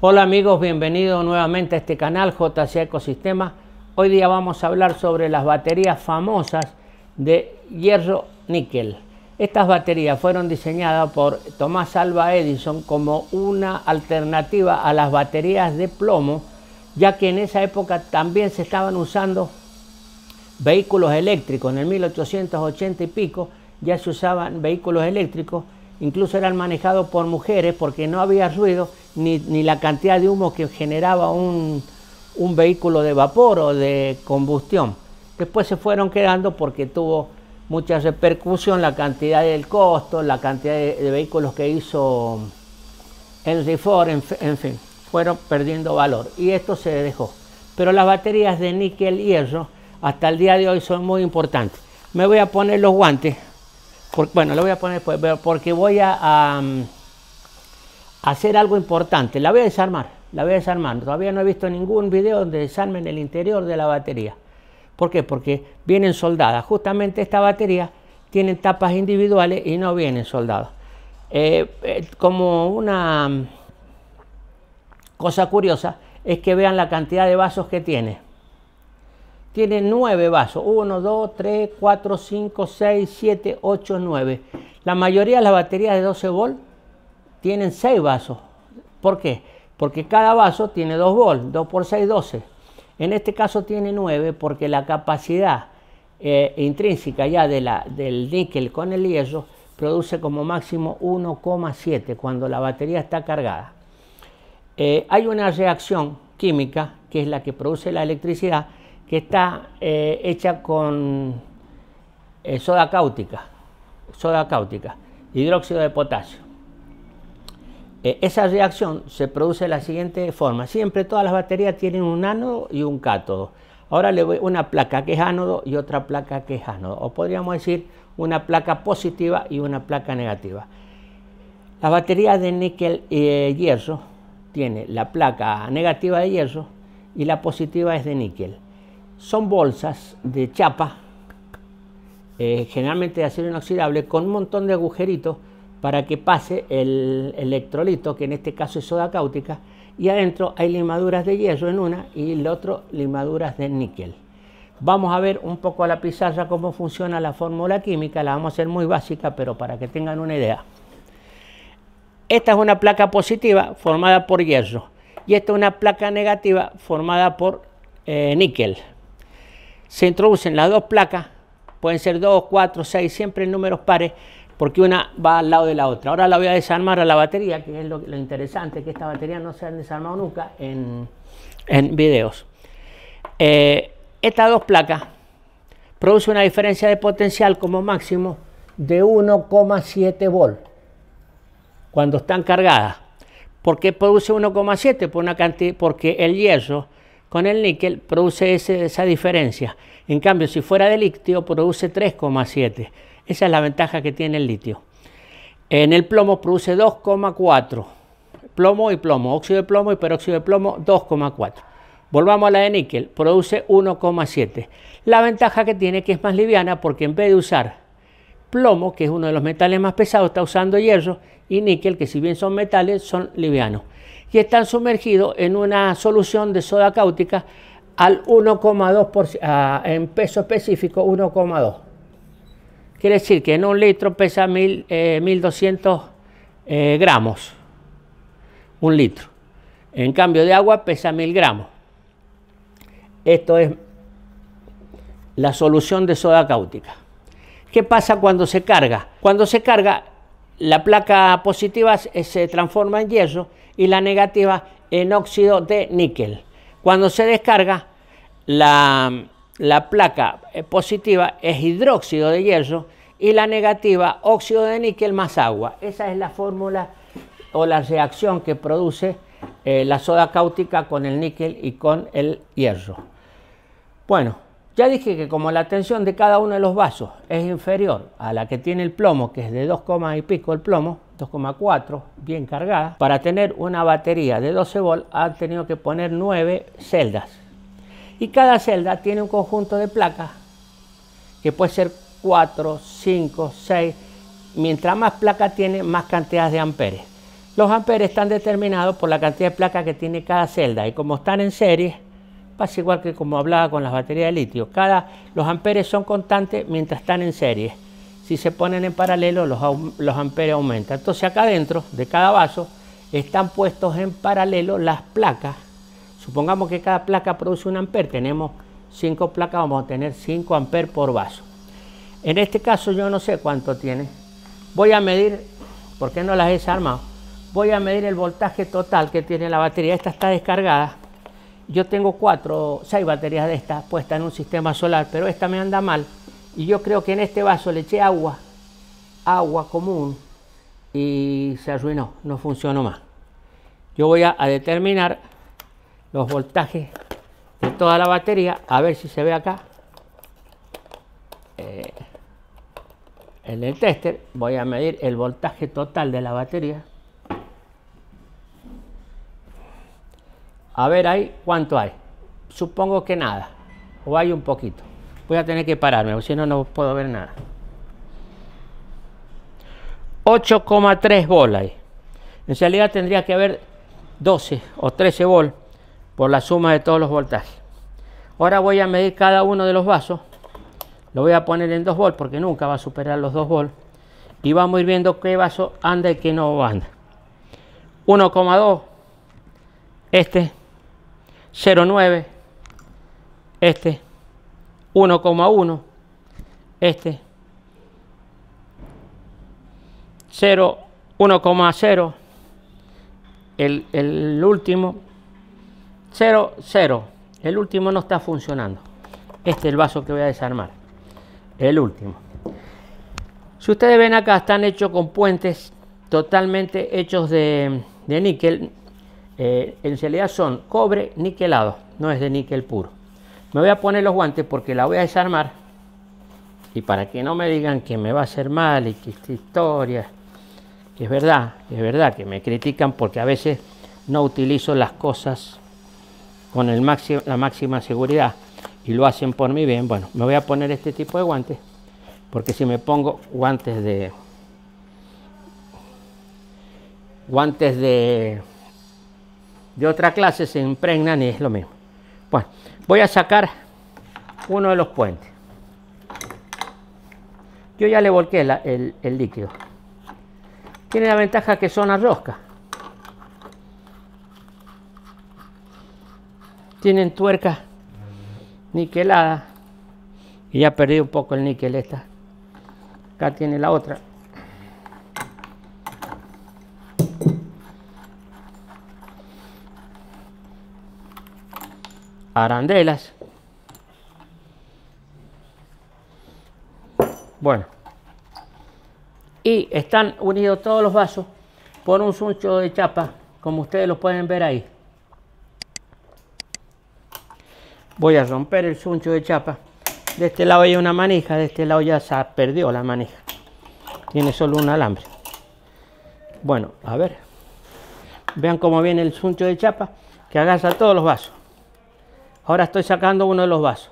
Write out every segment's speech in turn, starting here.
Hola amigos, bienvenidos nuevamente a este canal JC Ecosistema. Hoy día vamos a hablar sobre las baterías famosas de hierro-níquel. Estas baterías fueron diseñadas por Thomas Alva Edison como una alternativa a las baterías de plomo, ya que en esa época también se estaban usando vehículos eléctricos. En el 1880 y pico ya se usaban vehículos eléctricos, incluso eran manejados por mujeres porque no había ruido ni la cantidad de humo que generaba un vehículo de vapor o de combustión. Después se fueron quedando porque tuvo mucha repercusión la cantidad del costo, la cantidad de vehículos que hizo Henry Ford, en fin, fueron perdiendo valor y esto se dejó. Pero las baterías de níquel-hierro hasta el día de hoy son muy importantes. Me voy a poner los guantes, bueno, lo voy a poner después, porque voy a hacer algo importante. La voy a desarmar. Todavía no he visto ningún video donde desarmen el interior de la batería. ¿Por qué? Porque vienen soldadas. Justamente esta batería tiene tapas individuales y no vienen soldadas. Como una cosa curiosa es que vean la cantidad de vasos que tiene. Tiene 9 vasos, 1, 2, 3, 4, 5, 6, 7, 8, 9. La mayoría de las baterías de 12 volt tienen 6 vasos. ¿Por qué? Porque cada vaso tiene 2 volts, 2 por 6, 12. En este caso tiene 9 porque la capacidad intrínseca ya del níquel con el hierro produce como máximo 1,7 cuando la batería está cargada. Hay una reacción química que es la que produce la electricidad, que está hecha con soda cáustica, hidróxido de potasio. Esa reacción se produce de la siguiente forma. Siempre todas las baterías tienen un ánodo y un cátodo. Ahora le voy una placa que es ánodo y otra placa que es ánodo. O podríamos decir una placa positiva y una placa negativa. La batería de níquel-hierro tiene la placa negativa de hierro y la positiva es de níquel. Son bolsas de chapa, generalmente de acero inoxidable, con un montón de agujeritos para que pase el electrolito, que en este caso es soda cáustica, y adentro hay limaduras de hierro en una y el otro limaduras de níquel. Vamos a ver un poco a la pizarra cómo funciona la fórmula química. La vamos a hacer muy básica, pero para que tengan una idea. Esta es una placa positiva formada por hierro y esta es una placa negativa formada por níquel. Se introducen las dos placas, pueden ser 2, 4, 6, siempre en números pares, porque una va al lado de la otra. Ahora la voy a desarmar a la batería, que es lo interesante, que esta batería no se han desarmado nunca en videos. Estas dos placas producen una diferencia de potencial como máximo de 1,7 volt cuando están cargadas. ¿Por qué produce 1,7? Porque el hierro con el níquel produce esa diferencia. En cambio, si fuera de litio, produce 3,7. Esa es la ventaja que tiene el litio. En el plomo produce 2,4. Plomo y plomo, óxido de plomo y peróxido de plomo, 2,4. Volvamos a la de níquel, produce 1,7. La ventaja que tiene es que es más liviana porque en vez de usar plomo, que es uno de los metales más pesados, está usando hierro, y níquel, que si bien son metales, son livianos. Y están sumergidos en una solución de soda cáustica al 1,2%, en peso específico 1,2. Quiere decir que en un litro pesa 1200 gramos, un litro. En cambio de agua pesa 1000 gramos. Esto es la solución de soda cáustica. ¿Qué pasa cuando se carga? Cuando se carga, la placa positiva se transforma en hierro y la negativa en óxido de níquel. Cuando se descarga, la placa positiva es hidróxido de hierro y la negativa óxido de níquel más agua. Esa es la fórmula o la reacción que produce la soda cáustica con el níquel y con el hierro. Bueno, ya dije que como la tensión de cada uno de los vasos es inferior a la que tiene el plomo, que es de 2, y pico el plomo, 2,4, bien cargada, para tener una batería de 12 volt han tenido que poner 9 celdas. Y cada celda tiene un conjunto de placas que puede ser 4, 5, 6. Mientras más placas tiene, más cantidades de amperes. Los amperes están determinados por la cantidad de placas que tiene cada celda y como están en serie, pasa igual que como hablaba con las baterías de litio. Los amperes son constantes mientras están en serie. Si se ponen en paralelo, los amperes aumentan. Entonces acá adentro de cada vaso están puestos en paralelo las placas. Supongamos que cada placa produce un amper. Tenemos 5 placas, vamos a tener 5 amperes por vaso. En este caso yo no sé cuánto tiene. Voy a medir, porque no las he desarmado, voy a medir el voltaje total que tiene la batería. Esta está descargada. Yo tengo 6 baterías de estas puestas en un sistema solar, pero esta me anda mal. Y yo creo que en este vaso le eché agua común y se arruinó, no funcionó más. Yo voy a determinar los voltajes de toda la batería, a ver si se ve acá. En el tester voy a medir el voltaje total de la batería. A ver ahí cuánto hay. Supongo que nada, o hay un poquito. Voy a tener que pararme, porque si no, no puedo ver nada. 8,3 volt ahí. En realidad tendría que haber 12 o 13 volt por la suma de todos los voltajes. Ahora voy a medir cada uno de los vasos. Lo voy a poner en 2 volt porque nunca va a superar los 2 volt. Y vamos a ir viendo qué vaso anda y qué no anda. 1,2. Este. 0,9. Este. 1,1. Este. 1,0. El último. 0,0. El último no está funcionando. Este es el vaso que voy a desarmar. El último. Si ustedes ven acá, están hechos con puentes totalmente hechos de níquel. En realidad son cobre niquelado, no es de níquel puro. Me voy a poner los guantes porque la voy a desarmar. Y para que no me digan que me va a hacer mal y que esta historia. Es verdad que me critican porque a veces no utilizo las cosas con la máxima seguridad y lo hacen por mi bien. Bueno, me voy a poner este tipo de guantes porque si me pongo guantes de otra clase se impregnan y es lo mismo. Bueno, voy a sacar uno de los puentes. Yo ya le volqué el líquido. Tiene la ventaja que son a rosca. Tienen tuercas niqueladas. Y ya perdí un poco el níquel esta. Acá tiene la otra. Arandelas. Bueno. Y están unidos todos los vasos por un suncho de chapa, como ustedes lo pueden ver ahí. Voy a romper el suncho de chapa. De este lado hay una manija, de este lado ya se perdió la manija. Tiene solo un alambre. Bueno, a ver. Vean cómo viene el suncho de chapa que agarra todos los vasos. Ahora estoy sacando uno de los vasos.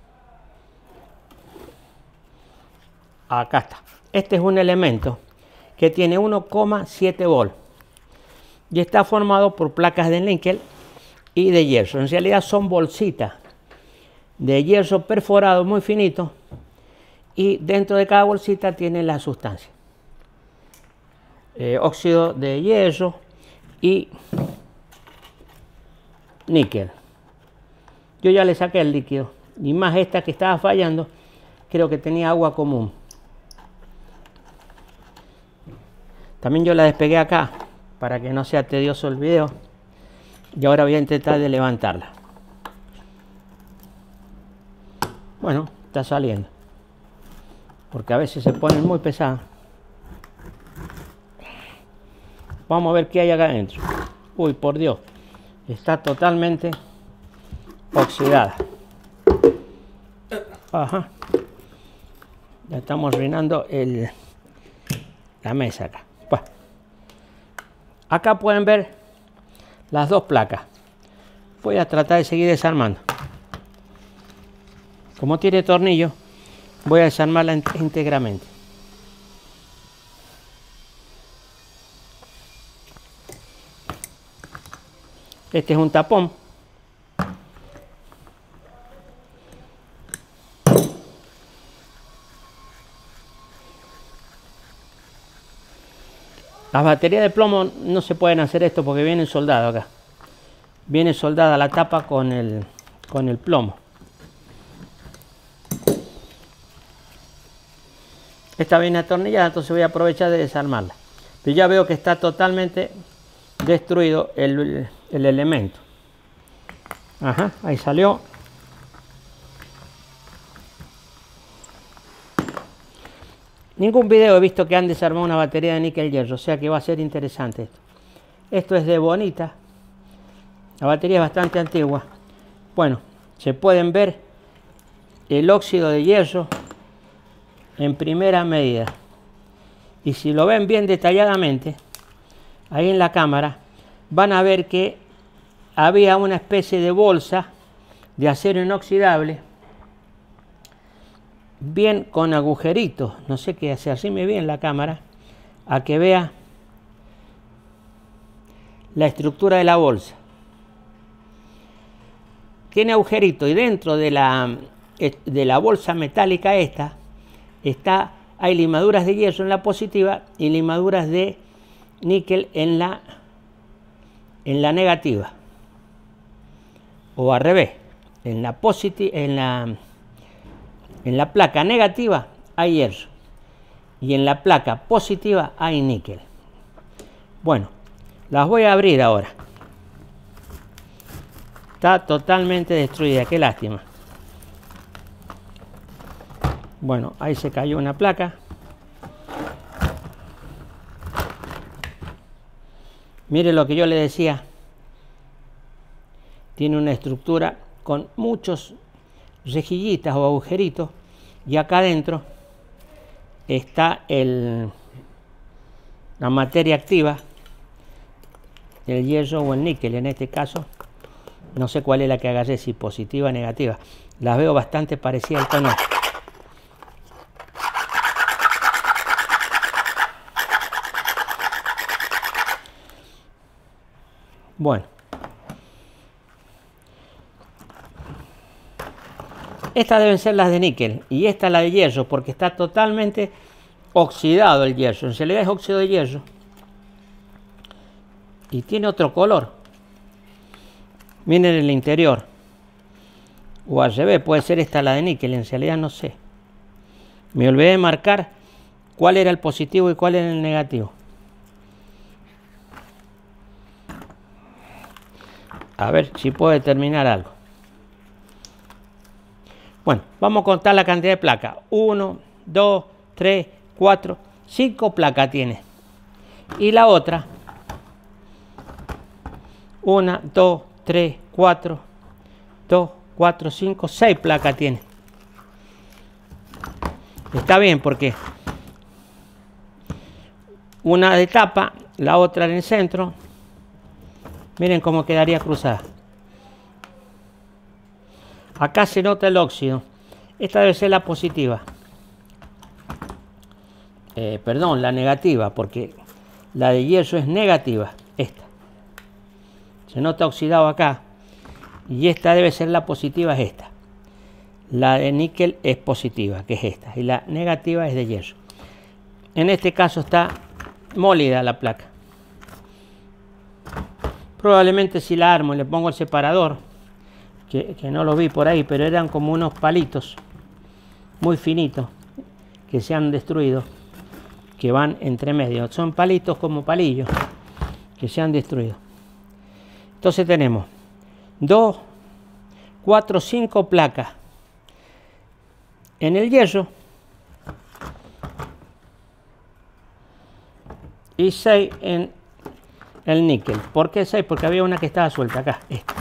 Acá está. Este es un elemento que tiene 1,7 volt y está formado por placas de níquel y de hierro. En realidad son bolsitas de hierro perforado muy finito y dentro de cada bolsita tiene la sustancia. Óxido de hierro y níquel. Yo ya le saqué el líquido y más esta que estaba fallando, creo que tenía agua común. También yo la despegué acá para que no sea tedioso el video y ahora voy a intentar de levantarla. Bueno, está saliendo porque a veces se ponen muy pesadas. Vamos a ver qué hay acá adentro. Uy, por Dios, está totalmente oxidada. Ajá. Ya estamos arruinando la mesa acá. Bueno, acá pueden ver las dos placas. Voy a tratar de seguir desarmando. Como tiene tornillo, voy a desarmarla íntegramente. Este es un tapón. Las baterías de plomo no se pueden hacer esto porque vienen soldadas acá. Viene soldada la tapa con el plomo. Esta viene atornillada, entonces voy a aprovechar de desarmarla. Pero ya veo que está totalmente destruido el elemento. Ajá, ahí salió. Ningún video he visto que han desarmado una batería de níquel hierro, o sea que va a ser interesante esto. Esto es de Bonita. La batería es bastante antigua. Bueno, se pueden ver el óxido de hierro en primera medida. Y si lo ven bien detalladamente, ahí en la cámara, van a ver que había una especie de bolsa de acero inoxidable, bien con agujeritos. No sé qué hacer, asíme bien la cámara, a que vea la estructura de la bolsa. Tiene agujerito y dentro de la bolsa metálica esta hay limaduras de hierro en la positiva y limaduras de níquel en la negativa, o al revés. En la placa negativa hay hierro y en la placa positiva hay níquel. Bueno, las voy a abrir ahora. Está totalmente destruida, qué lástima. Bueno, ahí se cayó una placa. Mire lo que yo le decía. Tiene una estructura con muchos rejillitas o agujeritos. Y acá adentro está la materia activa, el hierro o el níquel en este caso. No sé cuál es la que agarré, si positiva o negativa. Las veo bastante parecidas al tono. Bueno. Estas deben ser las de níquel y esta la de hierro porque está totalmente oxidado el hierro. En realidad es óxido de hierro. Y tiene otro color. Miren el interior. O al revés, puede ser esta la de níquel, en realidad no sé. Me olvidé de marcar cuál era el positivo y cuál era el negativo. A ver si puedo determinar algo. Bueno, vamos a contar la cantidad de placas. 1, 2, 3, 4, 5 placas tiene. Y la otra, 1, 2, 3, 4, 2, 4, 5, 6 placas tiene. Está bien porque una de tapa, la otra en el centro. Miren cómo quedaría cruzada. Acá se nota el óxido. Esta debe ser la positiva. Perdón, la negativa, porque la de hierro es negativa. Esta. Se nota oxidado acá. Y esta debe ser la positiva, es esta. La de níquel es positiva, que es esta. Y la negativa es de hierro. En este caso está molida la placa. Probablemente si la armo y le pongo el separador, que no lo vi por ahí, pero eran como unos palitos muy finitos que se han destruido, que van entre medio. Son palitos como palillos que se han destruido. Entonces tenemos 2, 4, 5 placas en el hierro y 6 en el níquel. ¿Por qué 6? Porque había una que estaba suelta acá. Esta.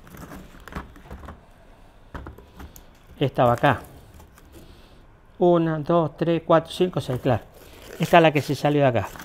Estaba acá. 1, 2, 3, 4, 5, 6, claro. Esta es la que se salió de acá.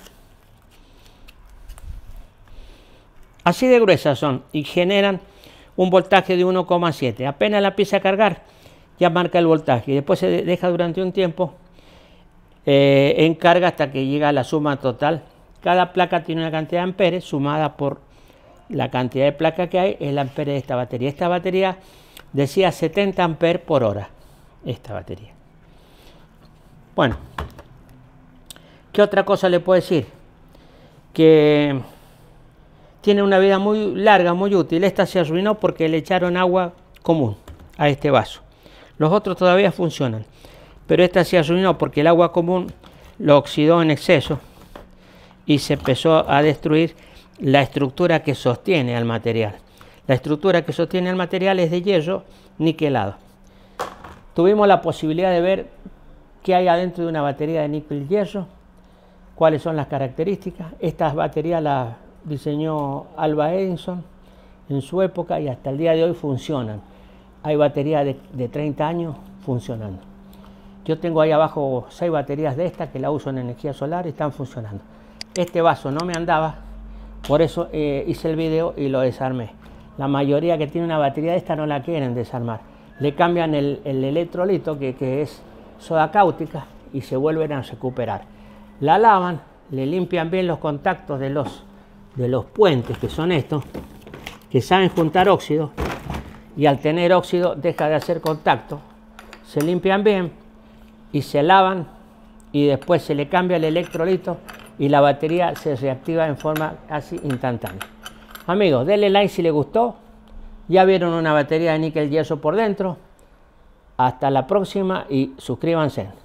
Así de gruesas son y generan un voltaje de 1,7. Apenas la empieza a cargar, ya marca el voltaje. Y después se deja durante un tiempo en carga hasta que llega a la suma total. Cada placa tiene una cantidad de amperes sumada por la cantidad de placa que hay, el ampere de esta batería. Esta batería decía 70 amperes por hora, esta batería. Bueno, ¿qué otra cosa le puedo decir? Que tiene una vida muy larga, muy útil. Esta se arruinó porque le echaron agua común a este vaso. Los otros todavía funcionan, pero esta se arruinó porque el agua común lo oxidó en exceso y se empezó a destruir la estructura que sostiene al material. La estructura que sostiene al material es de hierro niquelado. Tuvimos la posibilidad de ver qué hay adentro de una batería de níquel-hierro, cuáles son las características. Estas baterías las diseñó Alva Edison en su época y hasta el día de hoy funcionan. Hay baterías de 30 años funcionando. Yo tengo ahí abajo 6 baterías de estas que la uso en energía solar y están funcionando. Este vaso no me andaba, por eso hice el video y lo desarmé. La mayoría que tiene una batería de esta no la quieren desarmar. Le cambian el electrolito, que es soda cáustica, y se vuelven a recuperar. La lavan, le limpian bien los contactos de los puentes, que son estos, que saben juntar óxido, y al tener óxido deja de hacer contacto. Se limpian bien y se lavan, y después se le cambia el electrolito y la batería se reactiva en forma casi instantánea. Amigos, denle like si les gustó. Ya vieron una batería de níquel hierro por dentro. Hasta la próxima y suscríbanse.